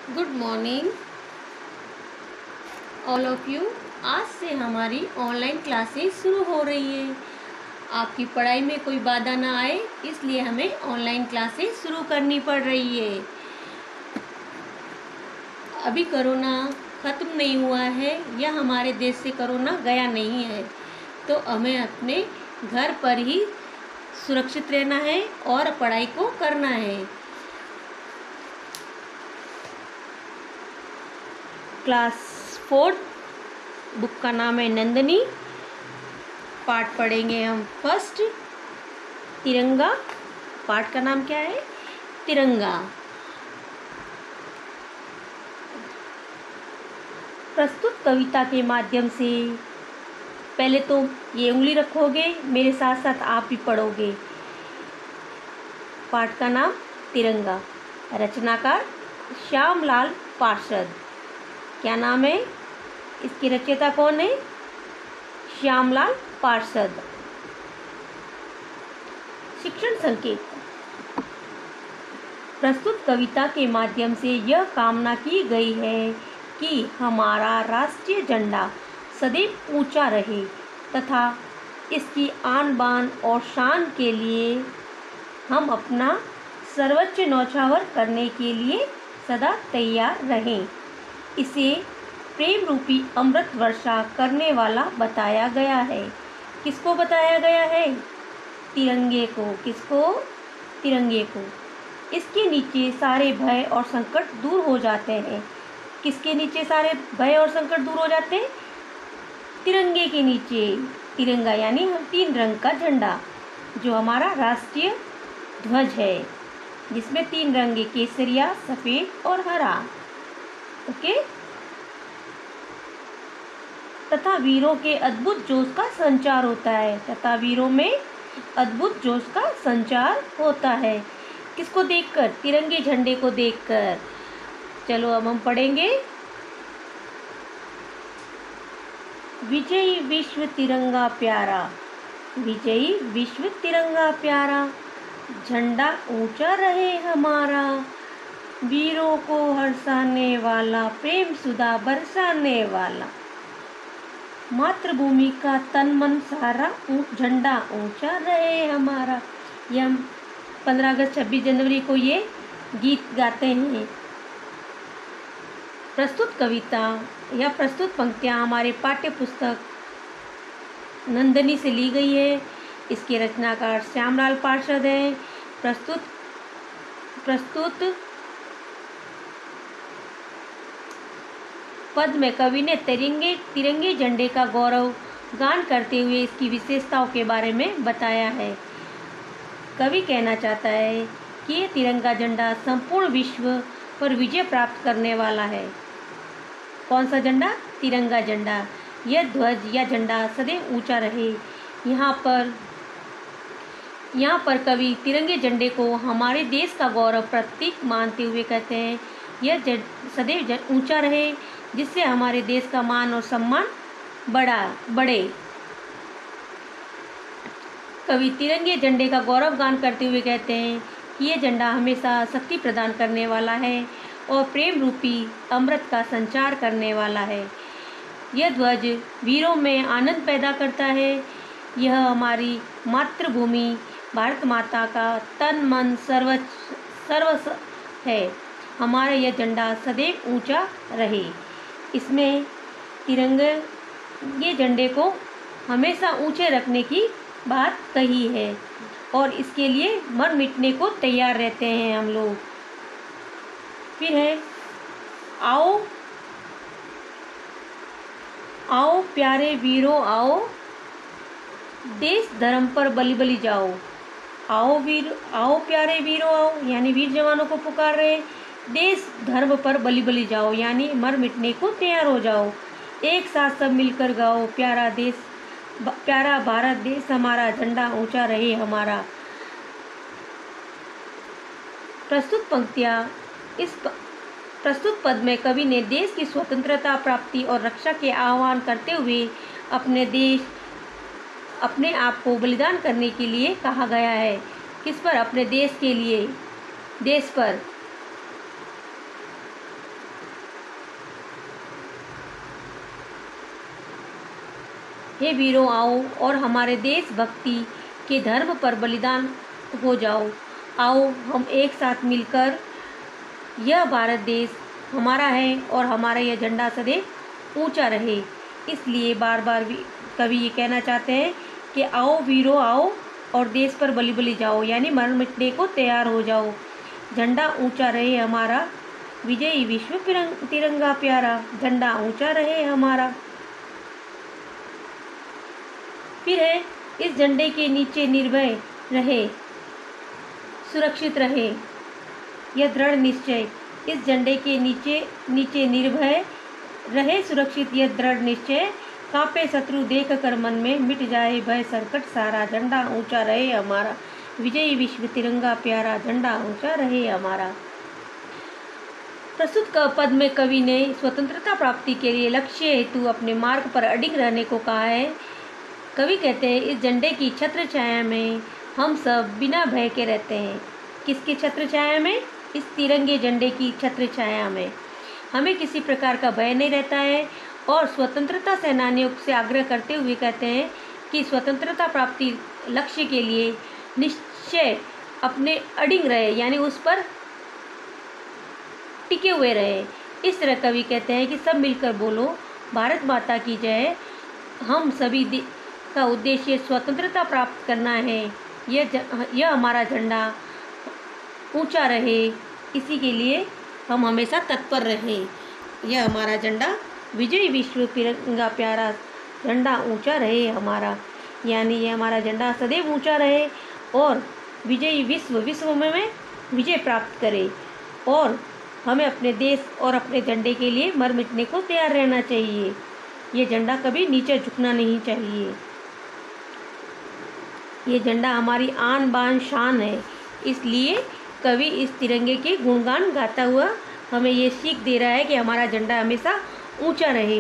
Good morning all of you. आज से हमारी ऑनलाइन क्लासेस शुरू हो रही है। आपकी पढ़ाई में कोई बाधा ना आए, इसलिए हमें ऑनलाइन क्लासेस शुरू करनी पड़ रही है। अभी कोरोना ख़त्म नहीं हुआ है या हमारे देश से कोरोना गया नहीं है, तो हमें अपने घर पर ही सुरक्षित रहना है और पढ़ाई को करना है। क्लास 4 बुक का नाम है नंदिनी। पाठ पढ़ेंगे हम फर्स्ट तिरंगा। पाठ का नाम क्या है? तिरंगा। प्रस्तुत कविता के माध्यम से पहले तो ये उंगली रखोगे, मेरे साथ साथ आप भी पढ़ोगे। पाठ का नाम तिरंगा। रचनाकार श्यामलाल पार्षद। क्या नाम है? इसकी रचयिता कौन है? श्यामलाल पार्षद। शिक्षण संकेत। प्रस्तुत कविता के माध्यम से यह कामना की गई है कि हमारा राष्ट्रीय झंडा सदैव ऊंचा रहे तथा इसकी आन बान और शान के लिए हम अपना सर्वोच्च न्यौछावर करने के लिए सदा तैयार रहें। इसे प्रेम रूपी अमृत वर्षा करने वाला बताया गया है। किसको बताया गया है? तिरंगे को। किसको? तिरंगे को। इसके नीचे सारे भय और संकट दूर हो जाते हैं। किसके नीचे सारे भय और संकट दूर हो जाते हैं? तिरंगे के नीचे। तिरंगा यानी 3 रंग का झंडा, जो हमारा राष्ट्रीय ध्वज है, जिसमें 3 रंग है, केसरिया, सफ़ेद और हरा। ओके। तथा वीरों के अद्भुत जोश का संचार होता है। तथा वीरों में अद्भुत जोश का संचार होता है। किसको देखकर? तिरंगे झंडे को देखकर। चलो अब हम पढ़ेंगे। विजयी विश्व तिरंगा प्यारा, विजयी विश्व तिरंगा प्यारा, झंडा ऊंचा रहे हमारा, वीरों को हर्षाने वाला, प्रेम सुधा बरसाने वाला, मातृभूमि का तन मन सारा, झंडा ऊंचा रहे हमारा। ये हम 15 अगस्त 26 जनवरी को ये गीत गाते हैं। प्रस्तुत कविता या प्रस्तुत पंक्तियाँ हमारे पाठ्य पुस्तक नंदिनी से ली गई है। इसके रचनाकार श्यामलाल पार्षद हैं। प्रस्तुत पद में कवि ने तिरंगे झंडे का गौरव गान करते हुए इसकी विशेषताओं के बारे में बताया है। कवि कहना चाहता है कि ये तिरंगा झंडा संपूर्ण विश्व पर विजय प्राप्त करने वाला है। कौन सा झंडा? तिरंगा झंडा। यह ध्वज या झंडा सदैव ऊंचा रहे। यहाँ पर कवि तिरंगे झंडे को हमारे देश का गौरव प्रतीक मानते हुए कहते हैं, यह सदैव ऊंचा रहे, जिससे हमारे देश का मान और सम्मान बढ़े। कवि तिरंगे झंडे का गौरव गान करते हुए कहते हैं कि यह झंडा हमेशा शक्ति प्रदान करने वाला है और प्रेम रूपी अमृत का संचार करने वाला है। यह ध्वज वीरों में आनंद पैदा करता है। यह हमारी मातृभूमि भारत माता का तन मन सर्वस्व है। हमारा यह झंडा सदैव ऊंचा रहे। इसमें तिरंगे झंडे को हमेशा ऊंचे रखने की बात कही है और इसके लिए मर मिटने को तैयार रहते हैं हम लोग। फिर है आओ आओ प्यारे वीरों आओ, देश धर्म पर बलि बलि जाओ। आओ प्यारे वीरों आओ, यानी वीर जवानों को पुकार रहे। देश धर्म पर बलि बलि जाओ, यानी मर मिटने को तैयार हो जाओ। एक साथ सब मिलकर गाओ, प्यारा भारत देश हमारा, झंडा ऊंचा रहे हमारा। प्रस्तुत पंक्तियाँ। इस प्रस्तुत पद में कवि ने देश की स्वतंत्रता प्राप्ति और रक्षा के आह्वान करते हुए अपने आप को बलिदान करने के लिए कहा गया है। किस पर? अपने देश के लिए। देश पर हे वीरों आओ और हमारे देशभक्ति के धर्म पर बलिदान हो जाओ। आओ हम एक साथ मिलकर, यह भारत देश हमारा है और हमारा यह झंडा सदैव ऊंचा रहे। इसलिए बार बार कवि ये कहना चाहते हैं कि आओ वीरों आओ और देश पर बलि बलि जाओ, यानी मर मिटने को तैयार हो जाओ। झंडा ऊंचा रहे हमारा, विजयी विश्व तिरंगा प्यारा, झंडा ऊंचा रहे हमारा। फिर है, इस झंडे के नीचे निर्भय रहे, सुरक्षित रहे, यह दृढ़ निश्चय। इस झंडे के नीचे निर्भय रहे, सुरक्षित यह दृढ़ निश्चय। कांपे शत्रु देख कर मन में, मिट जाए भय संकट सारा, झंडा ऊंचा रहे हमारा, विजयी विश्व तिरंगा प्यारा, झंडा ऊंचा रहे हमारा। प्रस्तुत पद में कवि ने स्वतंत्रता प्राप्ति के लिए लक्ष्य हेतु अपने मार्ग पर अडिग रहने को कहा है। कवि कहते हैं, इस झंडे की छत्र छाया में हम सब बिना भय के रहते हैं। किसकी छत्र छाया में? इस तिरंगे झंडे की छत्र छाया में हमें किसी प्रकार का भय नहीं रहता है। और स्वतंत्रता सेनानियों से आग्रह करते हुए कहते हैं कि स्वतंत्रता प्राप्ति लक्ष्य के लिए निश्चय अपने अडिग रहे, यानी उस पर टिके हुए रहे। इस तरह कवि कहते हैं कि सब मिलकर बोलो भारत माता की जय। हम सभी का उद्देश्य स्वतंत्रता प्राप्त करना है। यह हमारा झंडा ऊंचा रहे, इसी के लिए हम हमेशा तत्पर रहें। यह हमारा झंडा विजयी विश्व तिरंगा प्यारा, झंडा ऊंचा रहे हमारा, यानी यह हमारा झंडा सदैव ऊंचा रहे और विजयी विश्व में विजय प्राप्त करे। और हमें अपने देश और अपने झंडे के लिए मर मिटने को तैयार रहना चाहिए। ये झंडा कभी नीचे झुकना नहीं चाहिए। ये झंडा हमारी आन बान शान है। इसलिए कवि इस तिरंगे के गुणगान गाता हुआ हमें ये सीख दे रहा है कि हमारा झंडा हमेशा ऊंचा रहे।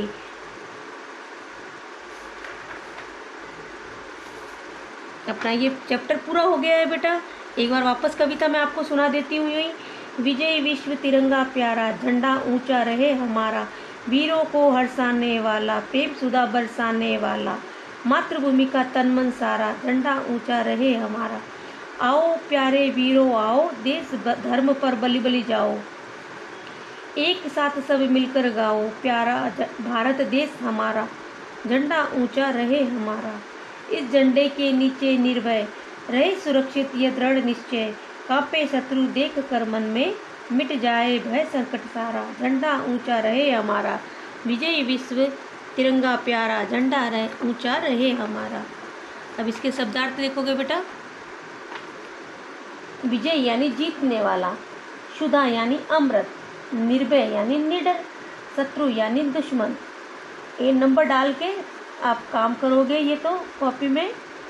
अपना ये चैप्टर पूरा हो गया है बेटा। एक बार वापस कविता मैं आपको सुना देती हूँ। यही, विजय विश्व तिरंगा प्यारा, झंडा ऊंचा रहे हमारा, वीरों को हर्षाने वाला, प्रेम सुधा बरसाने वाला, मातृभूमि का तन मन सारा, झंडा ऊंचा रहे हमारा। आओ प्यारे वीरों आओ, देश धर्म पर बलि बलि जाओ, एक साथ सब मिलकर गाओ, प्यारा भारत देश हमारा, झंडा ऊंचा रहे हमारा। इस झंडे के नीचे निर्भय रहे, सुरक्षित यह दृढ़ निश्चय, कांपे शत्रु देख कर मन में, मिट जाए भय संकट सारा, झंडा ऊंचा रहे हमारा, विजयी विश्व तिरंगा प्यारा, झंडा ऊंचा रहे हमारा। अब इसके शब्दार्थ देखोगे बेटा। विजय यानी जीतने वाला, शुदा यानी अमृत, निर्भय यानी निडर, शत्रु यानी दुश्मन। ये नंबर डाल के आप काम करोगे। ये तो कॉपी में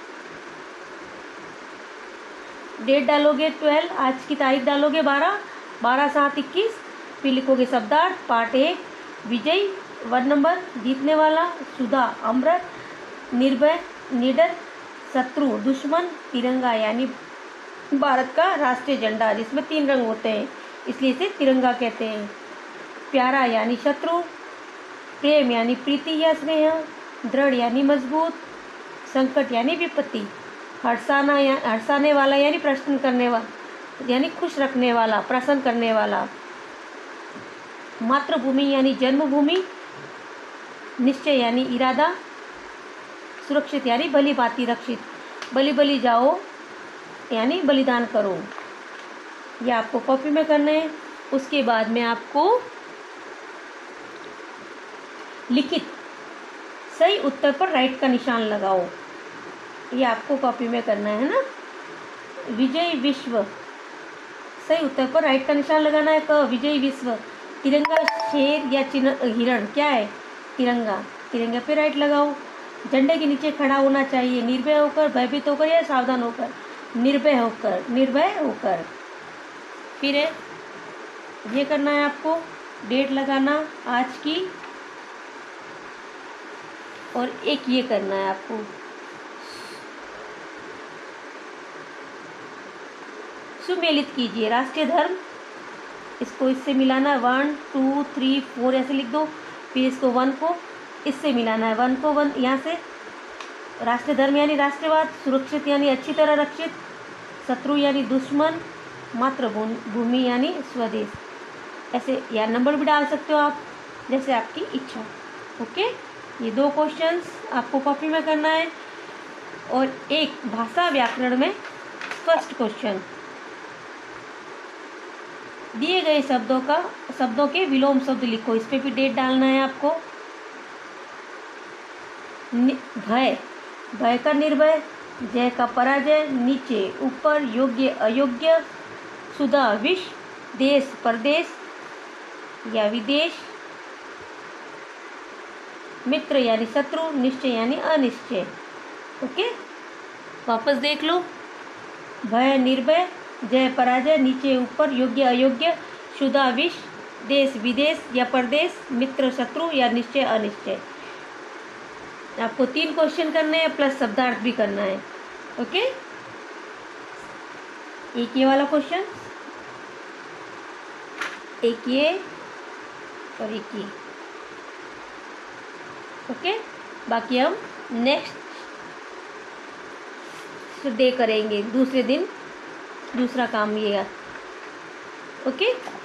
डेट डालोगे 12, आज की तारीख डालोगे 12/7/21, फिर लिखोगे शब्दार्थ। पार्ट 1 विजय 1 नंबर, जीतने वाला, शुदा अमृत, निर्भय निडर, शत्रु दुश्मन, तिरंगा यानी भारत का राष्ट्रीय झंडा जिसमें 3 रंग होते हैं, इसलिए इसे तिरंगा कहते हैं। प्यारा यानी शत्रु, प्रेम यानी प्रीति या स्नेह, दृढ़ यानी मजबूत, संकट यानी विपत्ति, हर्षाने वाला यानी प्रश्न करने वाला, यानी खुश रखने वाला, प्रसन्न करने वाला, मातृभूमि यानी जन्मभूमि, निश्चय यानी इरादा, सुरक्षित यानी भली भांति रक्षित, बलि बलि जाओ यानी बलिदान करो। ये आपको कॉपी में करना है। उसके बाद में आपको लिखित सही उत्तर पर राइट का निशान लगाओ। ये आपको कॉपी में करना है ना। विजय विश्व, सही उत्तर पर राइट का निशान लगाना है। क विजय विश्व, तिरंगा शेर या हिरण क्या है? तिरंगा, तिरंगे पे राइट लगाओ। झंडे के नीचे खड़ा होना चाहिए, निर्भय होकर, भयभीत होकर या सावधान होकर? निर्भय होकर, निर्भय होकर। फिर है ये करना है आपको, डेट लगाना आज की, और एक ये करना है आपको सुमेलित कीजिए राष्ट्रीय धर्म, इसको इससे मिलाना है 1 2 3 4 ऐसे लिख दो। फिर इसको 1 को इससे मिलाना है, 1 को 1 यहाँ से राष्ट्रीय धर्म यानी राष्ट्रवाद, सुरक्षित यानी अच्छी तरह रक्षित, शत्रु यानी दुश्मन, मातृभूमि यानी स्वदेश। ऐसे या नंबर भी डाल सकते हो आप, जैसे आपकी इच्छा। ओके, ये 2 क्वेश्चंस आपको कॉपी में करना है और एक भाषा व्याकरण में फर्स्ट क्वेश्चन। दिए गए शब्दों के विलोम शब्द लिखो। इस पे भी डेट डालना है आपको। भय, भय का निर्भय, जय का पराजय, नीचे ऊपर, योग्य अयोग्य, सुधा विष, देश परदेश या विदेश, मित्र यानी शत्रु, निश्चय यानी अनिश्चय। ओके, वापस देख लो। भय निर्भय, जय पराजय, नीचे ऊपर, योग्य अयोग्य, शुदा विष, देश विदेश या परदेश, मित्र शत्रु या निश्चय अनिश्चय। आपको 3 क्वेश्चन करने हैं प्लस शब्दार्थ भी करना है। ओके, एक ये वाला क्वेश्चन, एक ये और एक ये। ओके, बाकी हम नेक्स्ट डे करेंगे, दूसरे दिन दूसरा काम ये है। ओके।